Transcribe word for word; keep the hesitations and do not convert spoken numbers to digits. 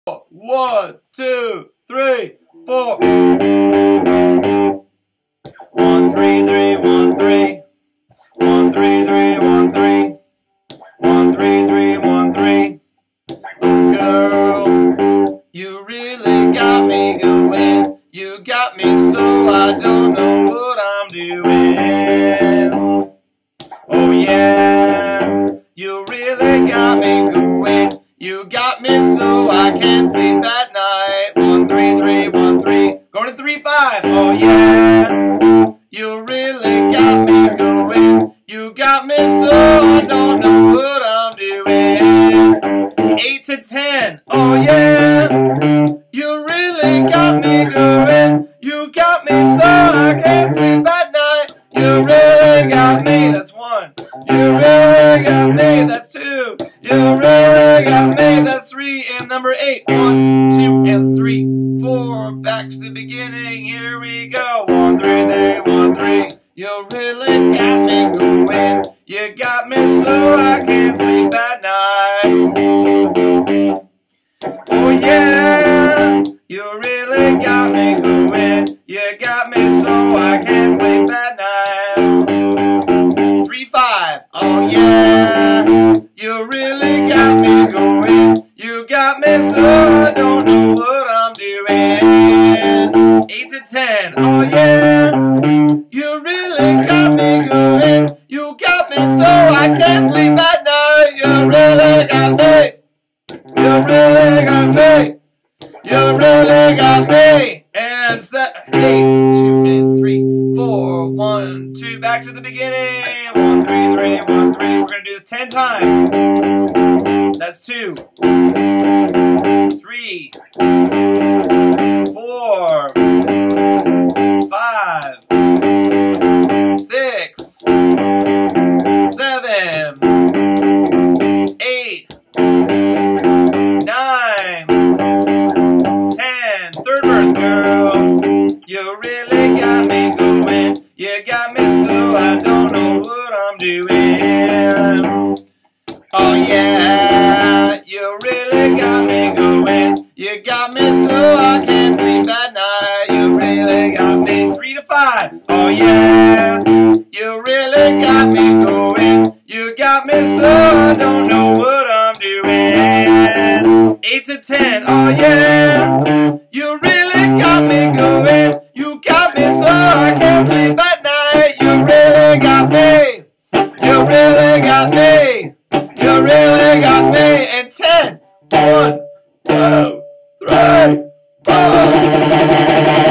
One, two, three, four. One, three, three, one, three. One, three, three, one, three. One, three, three, one, three. Girl, you really got me going. You got me so I don't know what I'm doing. Oh yeah, you really got me going. You got me so I can't sleep at night. One, three, three, one, three. Going to three, five. Oh yeah, you really got me going. You got me so I don't know what I'm doing. Eight to ten. Oh yeah, you really got me going. You got me so I can't sleep at night. You really got me. That's one. You really got me. That's two. You really got me. That's three. And number eight. One, two, and three, four. Back to the beginning. Here we go. One, three, three, one, three. You really got me going. You got me so I can't sleep at night. Oh yeah, you really got me going. You got me so I can't sleep at night. Three, five. Oh yeah, you really got me going. You got me so I don't know what I'm doing. Eight to ten. Oh yeah, you really got me going. You got me so I can't sleep at night. You really got me. You really got me. You really got me. And set eight, two, and three, four, one, two. Back to the beginning. One, three, three, one, three. We're gonna do this ten times. That's two, three, four, five, six, seven, eight, nine, ten. Third verse, girl. You really got me going. You got me so I don't know what I'm doing. Oh yeah, you really got me going. You got me so I can't sleep at night. You really got me. Three to five. Oh yeah, you really got me going. You got me so I don't know what I'm doing. Eight to ten. Oh yeah, you really got me going. You got me so I can't sleep at night. You really got me. You really got me. You really got me. And ten. One, two, three, four.